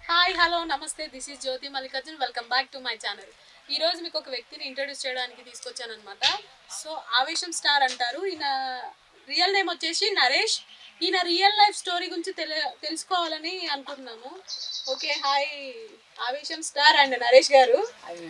Hi hello నమస్తే this is Jyoti Mallikarjun welcome back to my channel. ఈరోజు మీకు ఒక వ్యక్తిని ఇంట్రడ్యూస్ చేయడానికి తీసుకొచ్చాను అనమాట. సో ఆవేశం స్టార్ అంటారు. ఈయన రియల్ నేమ్ వచ్చేసి నరేష్. ఈయన రియల్ లైఫ్ స్టోరీ గురించి తెలుసుకోవాలని అనుకుంటున్నాము. Okay, hi Avesham star and Naresh గారు.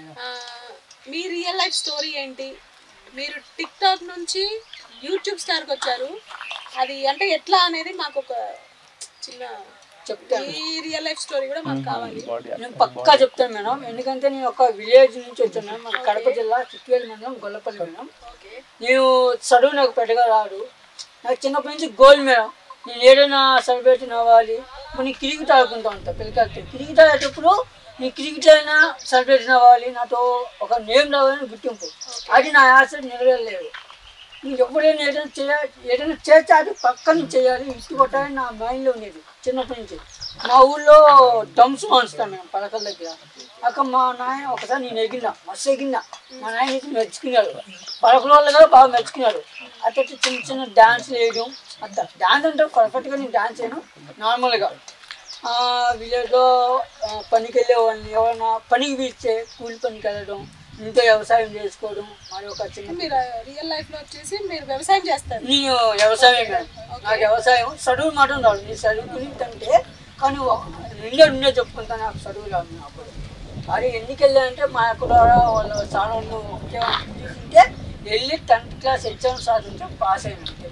మీ రియల్ లైఫ్ స్టోరీ ఏంటి? మీరు టిక్ టాక్ నుంచి యూట్యూబ్ స్టార్కి వచ్చారు, అది అంటే ఎట్లా అనేది మాకు ఒక చిన్న చెప్తాను. ఈ రియల్ లైఫ్ స్టోరీ కూడా మాకు కావాలి. నేను పక్కా చెప్తాను మేడం, ఎందుకంటే నేను ఒక విలేజ్ నుంచి వచ్చాను మేడం. మన కడప జిల్లా చిట్వేలు మండలం గొల్లపల్లి మేడం. నేను చదువు నాకు పెద్దగా రాదు, నాకు చిన్నప్పటి నుంచి గోల్ మేడం. నేను ఏదైనా సెలబ్రేషన్ అవ్వాలి. ఇప్పుడు నేను క్రికెట్ ఆడుకుంటా ఉంటాను పిల్లకాయలతో. క్రికెట్ ఆడేటప్పుడు నేను క్రికెట్ అయినా సెలబ్రేషన్ అవ్వాలి, నాతో ఒక నేమ్ రావాలని గుర్తింపు. అది నా ఆశ నెరవేరలేదు. నేను ఎప్పుడైనా ఏదైనా చేస్తే అది పక్కన చేయాలి, ఇటు కొట్టాలని నా మైండ్లో ఉండేది చిన్నప్పటి నుంచి. మా ఊళ్ళో డ్రమ్స్ వాంచుతాను మేము పలకల దగ్గర. అక్కడ మా నాయన ఒకసారి నేను ఎగినా, మస్తు ఎగినా. మా నాయన అయితే మెచ్చుకున్నాడు, పలకల వాళ్ళు కూడా బాగా మెచ్చుకున్నాడు. అట్లా చిన్న చిన్న డ్యాన్స్లు వేయడం. అంత డ్యాన్స్ అంటే పర్ఫెక్ట్గా నేను డ్యాన్స్ చేయను, నార్మల్గా విలేజ్లో పనికి వెళ్ళేవాడిని. ఎవరైనా పనికి పిలిస్తే కూలి పనికి వెళ్ళడం, ఇంట్లో వ్యవసాయం చేసుకోవడం. మరి ఒక చిన్న మీరు రియల్ లైఫ్ లో వచ్చేసి మీరు వ్యవసాయం చేస్తారు. నేను వ్యవసాయం కాదు, నాకు వ్యవసాయం చదువు మాత్రం రాదు. నేను చదువుకునింటే కానీ నిండే చెప్పుకుంటాను, నాకు చదువు రాదు. అప్పుడు అది ఎందుకు వెళ్ళానంటే మా అక్కడ వాళ్ళు చాలా చూసింటే వెళ్ళి 10th క్లాస్ ఎగ్జామ్స్ రాసింటే పాస్ అయినంటే.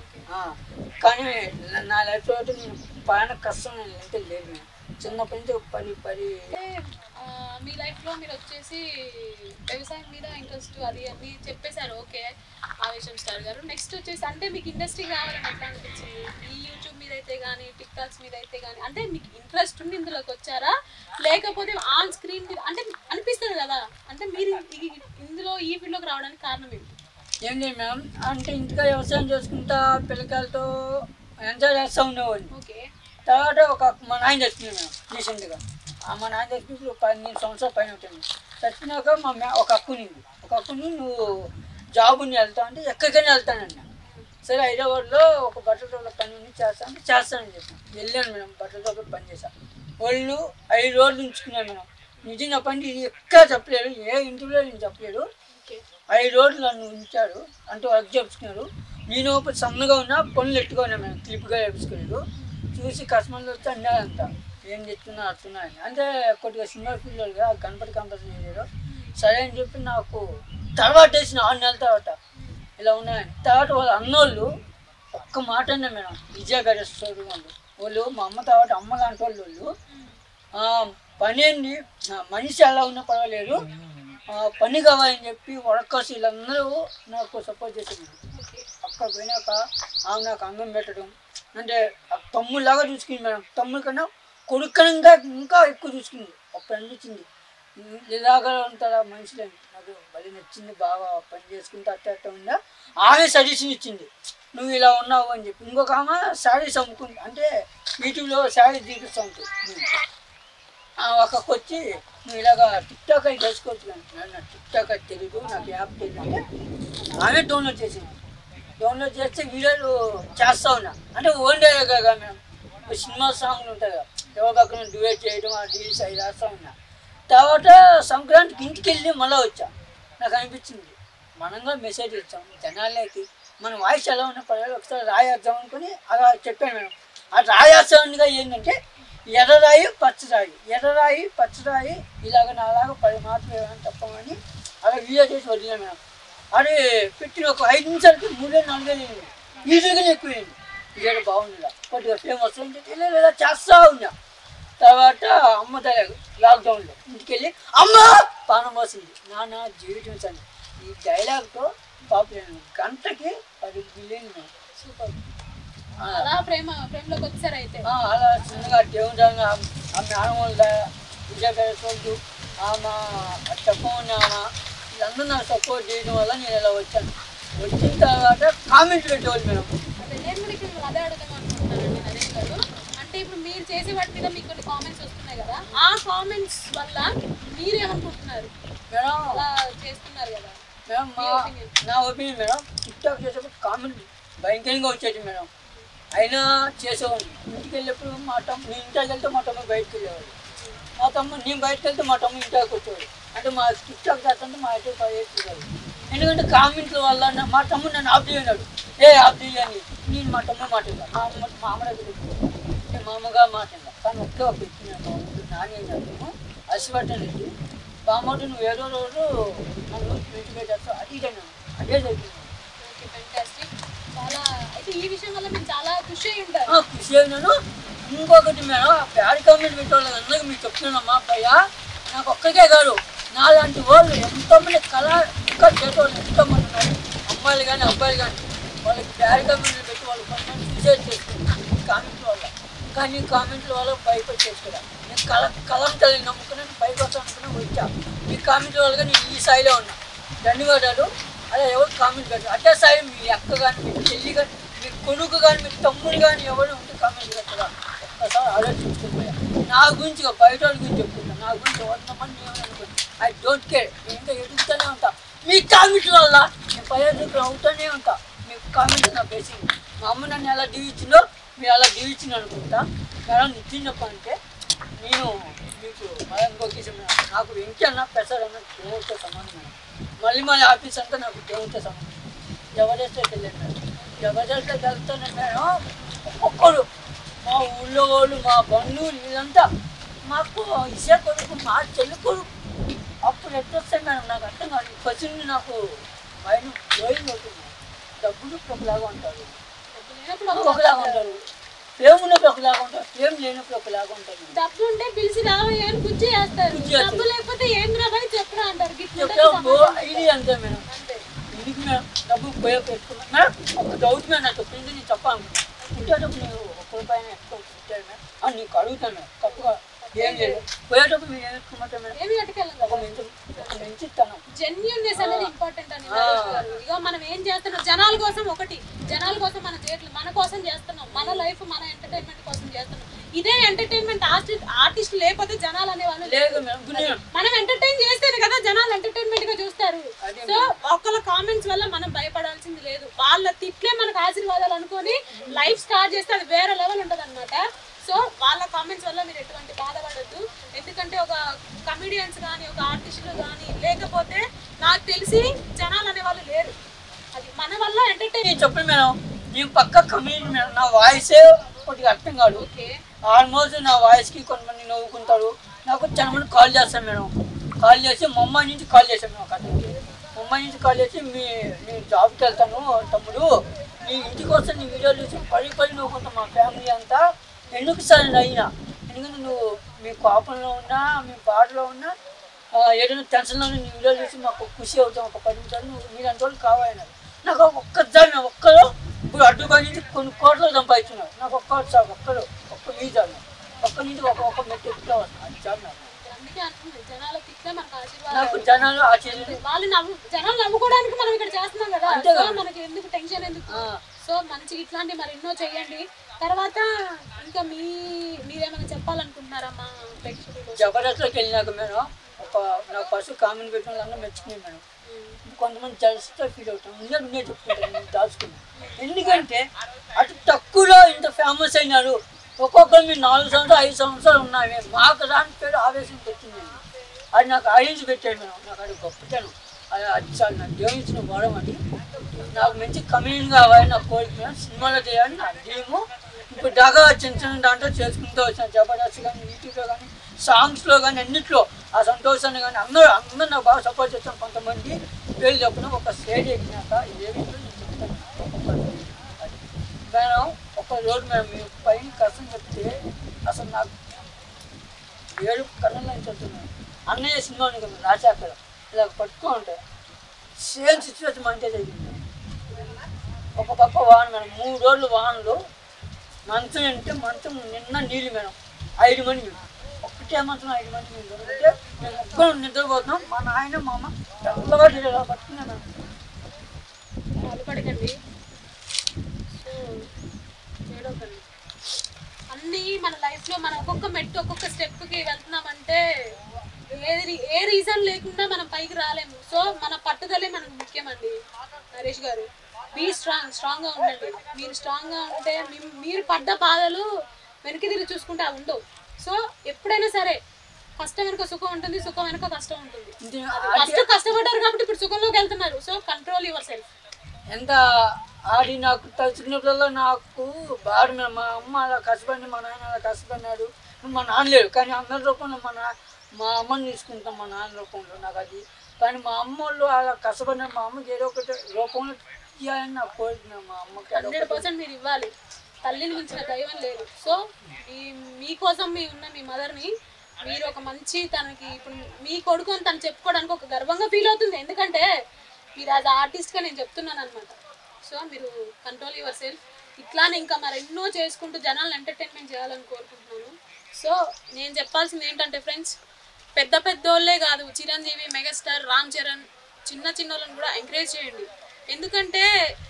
కానీ నా లైఫ్లో అయితే నేను పైన కష్టం అంటే లేదు. నేను చిన్నప్పటి నుంచి పని మీ లైఫ్లో మీరు వచ్చేసి వ్యవసాయం మీద ఇంట్రెస్ట్ అది అన్నీ చెప్పేశారు. ఓకే ఆవేశం స్టార్ గారు. నెక్స్ట్ వచ్చేసి అంటే మీకు ఇండస్ట్రీ కావాలని ఎట్లా అనిపించింది? ఈ యూట్యూబ్ మీద అయితే కానీ టిక్ టాక్స్ మీద అయితే కానీ అంటే మీకు ఇంట్రెస్ట్ ఉండి ఇందులోకి వచ్చారా, లేకపోతే ఆన్ స్క్రీన్ మీద అంటే అనిపిస్తుంది కదా, అంటే మీరు ఇందులో ఈ ఫీల్డ్లోకి రావడానికి కారణం ఏంటి? ఏం లేదు మేడం, అంటే ఇంటిగా వ్యవసాయం చేసుకుంటా పిల్లకాయలతో ఎంజాయ్ చేస్తూ ఉండేవాడిని. ఓకే, తర్వాత మా నాయన చచ్చిపోయింది మేడం రీసెంట్గా. మా నాయన చచ్చిపోయి 15 సంవత్సరాల పైన ఉంటుంది. చచ్చిపోయినాక ఒక అక్కుని నువ్వు జాబుని వెళ్తా అంటే ఎక్కడికైనా వెళ్తానన్నా. సరే హైదరాబాద్లో ఒక బట్టల తోట పని చేస్తానని చెప్పాను. వెళ్ళాను మేడం, బట్టల తోట పని చేశాను. వాళ్ళు 5 రోజులు ఉంచుకున్నాను మేడం. నిజంగా పని ఇది ఎక్కడ చెప్పలేడు, ఏ ఇంటిలో నేను చెప్పలేడు. 5 రోజులు నన్ను ఉంచాడు, అంటే వర్క్ చెప్పుకున్నాడు. నేను సన్నగా ఉన్నా, పనులు ఎట్టుగా ఉన్నా మేడం, క్లిప్గా వేపించుకోలేదు. చూసి కస్టమర్లు వచ్చి అన్నారంట ఏం చెప్తున్నా అడుతున్నా అని. అంటే కొద్దిగా సినిమా పిల్లలుగా గణపతి కంపెనీ చేయలేదు. సరే అని చెప్పి నాకు తర్వాత వేసిన 6 నెలల తర్వాత ఇలా ఉన్నాయని. తర్వాత వాళ్ళ అన్నోళ్ళు ఒక్క మాట అన్నా మేడం, విజయ గారి స్టోరీ వాళ్ళు మా అమ్మ తర్వాత అమ్మ లాంటి వాళ్ళు పని ఏంటి మనిషి ఎలా ఉన్నా పర్వాలేదు, పని కావాలని చెప్పి వర్కర్స్ వీళ్ళందరూ నాకు సపోర్ట్ చేసింది. అక్కడ పోయినాక ఆమె నాకు అన్నం పెట్టడం అంటే తమ్ముళ్ళలాగా చూసుకుంది మేడం. తమ్ముడు కన్నా కొడుకనంగా ఇంకా ఎక్కువ చూసుకుంది. అప్పుడు అనిపించింది ఇలాగా ఉంటారా మనుషులని. నాకు బలి నచ్చింది, బాగా పని చేసుకుంటే అట్ట ఉందా. ఆమె సజెషన్ ఇచ్చింది, నువ్వు ఇలా ఉన్నావు అని చెప్పి. ఇంకొక ఆమె శారీస్ అమ్ముకుంది, అంటే యూట్యూబ్లో శారీస్ చూపిస్తూ ఉంటుంది. అక్కడికి వచ్చి నువ్వు ఇలాగా టిక్ టాక్ అని చేసుకోవచ్చు కానీ నాకు టిక్ టాక్ అది తెలియదు, నాకు యాప్ తెలియదు అంటే ఆమె డౌన్లోడ్ చేసింది. డౌన్లోడ్ చేస్తే వీడియోలు చేస్తూ ఉన్నా. అంటే ఓన్ డే కదా మేము సినిమా సాంగ్లు ఉంటాయి కదా, ఎవరికి అక్కడ డ్యూయేట్ చేయడం, ఆ రీల్స్ అవి రాస్తూ ఉన్నా. తర్వాత సంక్రాంతికి ఇంటికి వెళ్ళి మళ్ళీ వచ్చా. నాకు అనిపించింది మనం కూడా మెసేజ్ ఇచ్చాం జనాలకి, మన వాయిస్ ఎలా ఉన్నా పర్వాలేదు, ఒకసారి రాయేద్దాం అనుకుని అలా చెప్పాను మేడం. ఆ రాయేస్తానుగా ఏంటంటే ఎర్రరాయి పచ్చరాయి, ఎర్రరాయి పచ్చరాయి ఇలాగ నాలాగా 10 మాటలు ఏమైనా తప్పమని అలా వీడియో చేసి వదిలేను మేడం. అది పెట్టిన ఒక 5 నిమిషాలకి 3-4 ఈజీగానే ఎక్కువైంది. ఇదే బాగుంది, కొద్దిగా ఫేమస్ ఇలా చేస్తూ ఉన్నా. తర్వాత అమ్మ లాక్డౌన్లో ఇంటికి వెళ్ళి అమ్మ పానం పోసింది, నాన్న జీవితం అని. ఈ డైలాగ్తో పాపులర్ గంటకి 10 బిలియన్ మేడం. సూపర్. అలా ప్రేమలోకి వచ్చారు అయితే. అలా చిన్నగా దేవుడు ఆమె ఆనవాళ్ళ విజయపేట ఆమె చెప్పమని ఆమె వీళ్ళందరూ నాకు సపోర్ట్ చేయడం వల్ల నేను ఇలా వచ్చాను. వచ్చిన తర్వాత కామెంట్ పెట్టేవాళ్ళు మేడం. నేను కూడా ఇక్కడ అదే అడుగుదాం అనుకుంటున్నానండి నరేష్ గారు. అంటే ఇప్పుడు మీరు చేసే వాటి మీద మీకు కొన్ని కామెంట్స్ వస్తున్నాయి కదా, ఆ కామెంట్స్ వల్ల మీరేమనుకుంటున్నారు? మేడం అలా చేస్తున్నారు కదా మేడం, నా ఒపీనియన్ మేడం, టిక్ టాక్ చేసేప్పుడు కామెంట్ భయంకరంగా వచ్చేది మేడం. అయినా చేసేవాడిని. ఇంటికి వెళ్ళేప్పుడు మా తమ్ముడు, ఇంటికి వెళ్తే మా తమ్ముడు బయటకు వెళ్ళేవాడు. మా తమ్ముడు నేను బయటకు వెళ్తే మా తమ్ముడు ఇంటికి వచ్చేవాడు. అంటే మా టిక్టాక్ చేస్తుంటే మా ఇంటికి 5 years చూడాలి. ఎందుకంటే కామెంట్ల వల్ల మా తమ్ముడు నన్ను ఆఫ్ చేయన్నాడు. ఆఫ్ చేయని నేను మా తమ్ముడు మాట్లాడతాను. మా అమ్మ దగ్గర నేను మా అమ్మగా మాట్లాడతాను. కానీ ఒకే ఒక పెట్టినాను నాని అయినాను అసిపట్టలేదు. బామ్మోటి నువ్వు ఏదో రోజు నన్ను ఇంటికి చేస్తావు అది ఇదన్నా అదే జరిగింది. ఖుషి అయినాను. ఇంకొకటి మేడం బ్యాడ్ కామెంట్ పెట్టేవాళ్ళు అందరికీ మీకు చెప్తున్నానమ్మా భయ్యా, నాకు ఒక్కరికే కాదు నాలాంటి వాళ్ళు ఎంతోమంది ఇంకా చేసేవాళ్ళు ఎంతోమంది ఉన్నారు. అమ్మాయిలు కానీ అబ్బాయిలు కానీ వాళ్ళకి బ్యాడ్ కామెంట్లు పెట్టి వాళ్ళు కొంతమంది సూసైడ్ చేసుకున్నారు ఈ కామెంట్ల వల్ల. కానీ కామెంట్ల వల్ల పైకి చేసుకురా నేను కలం తల్లి నమ్ముకున్నాను పైకి వస్తాను అనుకున్నా వచ్చా. ఈ కామెంట్ల వల్ల నేను ఈ స్థాయిలో ఉన్నా. ధన్యవాదాలు. అలా ఎవరు కామెంట్ పెట్టారు అట్టే స్థాయి మీ అక్క కానీ మీ చెల్లి కానీ మీ కొడుకు కానీ మీ తమ్ముడు కానీ ఎవరు ఉంటే కామెంట్ పెట్టరా ఒక్కసారి ఆలోచించుకోపోయా. నా గురించి బయట వాళ్ళ గురించి చెప్పుకుంటాను. నా గురించి ఎవరినమ్మని నేను అనుకుంటాను. I don't care. నేను ఇంకా ఎదుగుతూనే ఉంటా. మీ కామెంట్ల వల్ల నేను పర్యాటకులు అవుతూనే ఉంటా. మీ కామెంట్ నా బేసింగ్. మా అమ్మ నన్ను ఎలా దీవించిందో మీరు అలా దీవించింది అనుకుంటా. మేడం నిత్యం చెప్పాలంటే నేను మీకు మళ్ళీ ఇంకొక విషయం నాకు వెంకీ అన్న పెసరన్న దేవుడితో సమానం. మళ్ళీ ఆఫీస్ అంతా నాకు దేవుడితో సమానం. జబర్దస్త్కి వెళ్ళాను మేడం. జబర్దస్త్కి వెళ్తాను మేడం. ఒక్కొక్కరు మా ఊళ్ళో వాళ్ళు మా బంధువులు వీళ్ళంతా మాకు ఇసే కొడుకు మా చెల్లి కొడుకు అప్పుడు ఎట్టొస్తాయి మేడం నాకు అర్థం కాదు. క్వశ్చన్ నాకు మైండ్ బ్లోయింగ్ అవుతుంది. డబ్బులు ఒకలాగా ఉంటారు, ఒకలాగా ఉంటారు. ఫేమ్ ఉన్నప్పుడు ఒకలాగా ఉంటారు, ఫేమ్ లేనప్పుడు ఒకలాగా ఉంటారు. డబ్బు ఉంటే పిలిచి రావయ్యా అని గుర్తు చేస్తారు. డబ్బు లేకపోతే ఏం రాదని చెప్పరా అంటారు. ఇది అంతే మేడం. ఇంటికి మేడం డబ్బు పోయే పెట్టుకున్నాను మేడం. ఒక డౌట్ మేడం నాకు చెప్పింది నేను చెప్పాలనుకున్నాను. పుట్టేటప్పుడు నేను ఒక్క రూపాయన ఎక్కువ పుట్టాను మేడం. నీకు అడుగుతాను మేడం తప్పుగా ఏం లేదు. పోయేటప్పుడు మీరు ఏమి ఎత్తుకోమంటారు మేడం? ఏమి కట్టుకెళ్ళాలి ఒక మంచి ఇస్తాను. జెన్యూన్నెస్ అనేది ఇంపార్టెంట్ అని ఇక మనం ఏం చేస్తున్నాం జనాల కోసం జనాల కోసం మన చేయట్లేదు, మన కోసం చేస్తున్నాం. మన లైఫ్ మన ఎంటర్టైన్మెంట్ కోసం చేస్తున్నాం. ఇదే ఎంటర్టైన్మెంట్ ఆర్టిస్ట్ లేకపోతే జనాలు అనేవాళ్ళు లేదు. మనం ఎంటర్టైన్ చేస్తేనే కదా జనాలు ఎంటర్టైన్మెంట్ గా చూస్తారు. సో ఒక్కళ్ళ కామెంట్స్ వల్ల మనం భయపడాల్సింది లేదు. వాళ్ళ తిట్లే మనకు ఆశీర్వాదాలు అనుకొని లైఫ్ స్టార్ట్ చేస్తే అది వేరే లెవెల్ ఉంటుంది అనమాట. సో వాళ్ళ కామెంట్స్ వల్ల మీరు ఎటువంటి బాధపడద్దు. ఎందుకంటే ఒక కమెడియన్స్ కానీ ఒక ఆర్టిస్టులు కానీ లేకపోతే నాకు తెలిసి జనాలు అనేవాళ్ళు లేరు. అది మన వల్ల ఎంటర్టైన్ చెప్పండి మేడం. నేను పక్క కమెడియన్ మేడం. నా వాయిసే కొద్దిగా అర్థం కాదు. ఆల్మోస్ట్ నా వాయిస్కి కొంతమంది నవ్వుకుంటారు. నాకు చాలా మంది కాల్ చేస్తాను మేడం. కాల్ చేసి ముంబై నుంచి కాల్ చేశాను మేడం. అతనికి ముంబై నుంచి కాల్ చేసి నేను జాబ్కి వెళ్తాను తమ్ముడు, నీ ఇంటికి వస్తే నీ వీడియోలు చూసి పడి నవ్వుకుంటాం మా ఫ్యామిలీ అంతా. ఎందుకు సార్ అయినా ఎందుకంటే నువ్వు మీ కోపంలో ఉన్నా మీ బాధలో ఉన్నా ఏదైనా టెన్షన్లో నీ వీడియోలు చూసి మాకు ఖుషి అవుతాం. ఒక 10 నిమిషాలు మీరు అంత రోజులు కావాలన్నారు. నాకు ఒక్కదాన్ని ఒక్కరు ఇప్పుడు అడ్డుపై నుంచి కొన్ని కోట్లు సంపాదించున్నారు. నాకు ఒక్క వీజాలు ఒక్క నుంచి ఒక్కొక్క మెట్టు ఎక్కువ అది చాలు నాకు. నాకు జనాలు జనాలు నమ్ముకోవడానికి మనం ఇక్కడ చేస్తున్నాం కదా, మనకి ఎందుకు టెన్షన్ ఎందుకు. సో మంచిగా ఇట్లాంటి మరి ఎన్నో చెయ్యండి. తర్వాత ఇంకా మీరేమైనా చెప్పాలనుకుంటున్నారమ్మా ప్రేక్షకులు? జబర్దస్త్లోకి వెళ్ళినాక మేడం నాకు ఫస్ట్ కామెంట్ పెట్టిన వాళ్ళందరూ మెచ్చుకున్నాను మేడం. కొంతమంది జల్స్తో ఫీల్ అవుతాం. ఉండే చెప్పుకుంటాను నేను దాచుకున్నాను. ఎందుకంటే అటు తక్కువలో ఇంత ఫేమస్ అయినారు. ఒక్కొక్కరు మీరు 4 సంవత్సరాలు 5 సంవత్సరాలు ఉన్నాయి. మాకు దాని పేరు ఆవేశం పెట్టిందండి. అది నాకు ఐడియన్స్ పెట్టాడు మేడం. నాకు అది గొప్పతనం. అది చాలా నాకు దేవుడిచ్చిన వరం. అది నాకు మంచి కమెడియన్ కావాలి నా కోరిక మేడం. సినిమాలో చేయాలని నా డ్రీము. ఇప్పుడు దాకా చిన్న దాంట్లో చేసుకుంటూ వచ్చిన జబర్దస్త్ కానీ యూట్యూబ్లో కానీ సాంగ్స్లో కానీ అన్నింటిలో ఆ సంతోషాన్ని కానీ అందరూ నాకు బాగా సపోర్ట్ చేస్తాను. కొంతమంది పేరు చెప్పిన ఒక స్టేజ్ ఎక్కినాక ఏమి చెప్తాను. మేడం ఒక రోజు మేము మీ పైన కష్టం చెప్తే అసలు నాకు 7 కళ్ళల్లో చెప్తున్నాను. అన్నయ్య సినిమా ఉంది రాశాక ఇలా పట్టుకో ఉంటాయి. సేమ్ సిచ్యువేషన్ మంచిగా జరిగింది. ఒక పక్క వాహనం మేడం 3 రోజులు వాహనంలో మంచం అంటే మంచం నిన్న నీళ్ళు మేడం 5 మంది మేము ఒక్కటే మంచం 5 మంది మేము దొరికితే మేము ఒక్కరు నిద్రపోతున్నాం. మా నాయన మా అమ్మ తెల్లగా ఇలా పట్టుకున్నాం మేడం. బాధపడకండి. అన్నీ మన లైఫ్లో మనం ఒక్కొక్క మెట్టు ఒక్కొక్క స్టెప్కి వెళ్తున్నామంటే ఏ రీజన్ లేకుండా మనం పైకి రాలేము. సో మన పట్టుదలే మనకు ముఖ్యమండి. నరేష్ గారు బీ స్ట్రాంగ్గా ఉండండి. మీరు స్ట్రాంగ్గా ఉంటే మీరు పడ్డ బాధలు వెనక్కి తిరిగి చూసుకుంటే అవి ఉండవు. సో ఎప్పుడైనా సరే కష్టం వెనుక సుఖం ఉంటుంది, సుఖం వెనుక కష్టం ఉంటుంది. ఫస్ట్ కష్టపడ్డారు కాబట్టి ఇప్పుడు సుఖంలోకి వెళ్తున్నారు. So control yourself. ఎంత ఆడి నాకు తలుచుకున్నప్పుడల్లా నాకు బాధ. మా అమ్మ అలా కష్టపడి, మా నాన్న అలా కష్టపడినాడు. మా నాన్న లేడు కానీ అందరి రూపంలో మా అమ్మని తీసుకుంటాం, మా నాన్న రూపంలో. నాకు అది కానీ మా అమ్మ వాళ్ళు అలా కష్టపడిన మా అమ్మకి ఏదో ఒకటి రూపంలో ఇవ్వాలని నాకు కోరుతున్నాను. మా అమ్మకి 100% మీరు ఇవ్వాలి. తల్లిని మించిన దైవం లేదు. సో మీకోసం మీ మదర్ని మీరు ఒక మంచి, తనకి ఇప్పుడు మీ కొడుకు అని తను చెప్పుకోవడానికి ఒక గర్వంగా ఫీల్ అవుతుంది. ఎందుకంటే మీరు యాజ్ ఆర్టిస్ట్గా నేను చెప్తున్నాను అనమాట. సో మీరు కంట్రోల్ యువర్ సెల్ఫ్. ఇట్లానే ఇంకా మరెన్నో చేసుకుంటూ జనాలను ఎంటర్టైన్మెంట్ చేయాలని కోరుకుంటున్నాను. సో నేను చెప్పాల్సింది ఏంటంటే ఫ్రెండ్స్, పెద్ద పెద్దోళ్ళే కాదు, చిరంజీవి, మెగాస్టార్, రామ్ చరణ్, చిన్న వాళ్ళని కూడా ఎంకరేజ్ చేయండి. ఎందుకంటే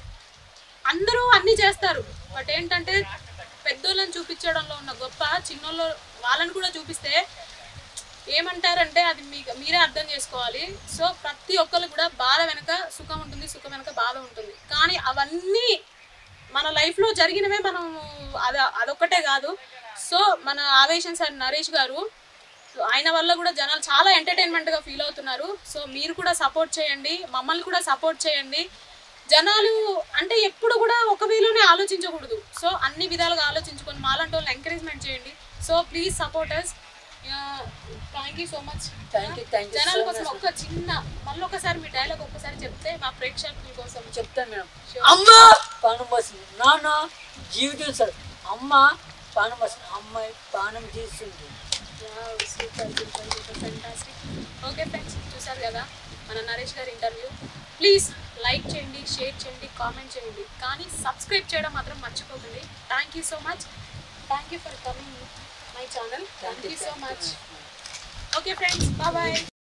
అందరూ అన్నీ చేస్తారు, బట్ ఏంటంటే పెద్దోళ్ళని చూపించడంలో ఉన్న గొప్ప చిన్నోళ్ళు వాళ్ళని కూడా చూపిస్తే ఏమంటారంటే అది మీరే అర్థం చేసుకోవాలి. సో ప్రతి ఒక్కరు కూడా బాధ వెనక సుఖం ఉంటుంది, సుఖం వెనక బాధ ఉంటుంది. కానీ అవన్నీ మన లైఫ్లో జరిగినవే. మనం అదొక్కటే కాదు. సో మన ఆవేశం సార్ నరేష్ గారు, ఆయన వల్ల కూడా జనాలు చాలా ఎంటర్టైన్మెంట్గా ఫీల్ అవుతున్నారు. సో మీరు కూడా సపోర్ట్ చేయండి, మమ్మల్ని కూడా సపోర్ట్ చేయండి. జనాలు అంటే ఎప్పుడు కూడా ఒక వేలోనే ఆలోచించకూడదు. సో అన్ని విధాలుగా ఆలోచించుకొని మాలాంటి వాళ్ళని ఎంకరేజ్మెంట్ చేయండి. So please support us. Thank you so much. జనాల కోసం ఒక్క చిన్న మళ్ళీ ఒకసారి మీ డైలాగ్ ఒక్కసారి చెప్తే మా ప్రేక్షకుల కోసం. చెప్తాను మేడం. అమ్మ పానం పోసింది, నాన్న జీవితం సార్. అమ్మ పానం పోసింది, అమ్మాయి పానం తీస్తుంది. Super super super fantastic. Okay friends, చూసారు కదా మన నరేష్ గారి ఇంటర్వ్యూ. ప్లీజ్ లైక్ చేయండి, షేర్ చేయండి, కామెంట్ చేయండి, కానీ సబ్స్క్రైబ్ చేయడం మాత్రం మర్చిపోకండి. Thank you so much. Thank you for coming my channel. Thank you so much. Okay friends, bye bye.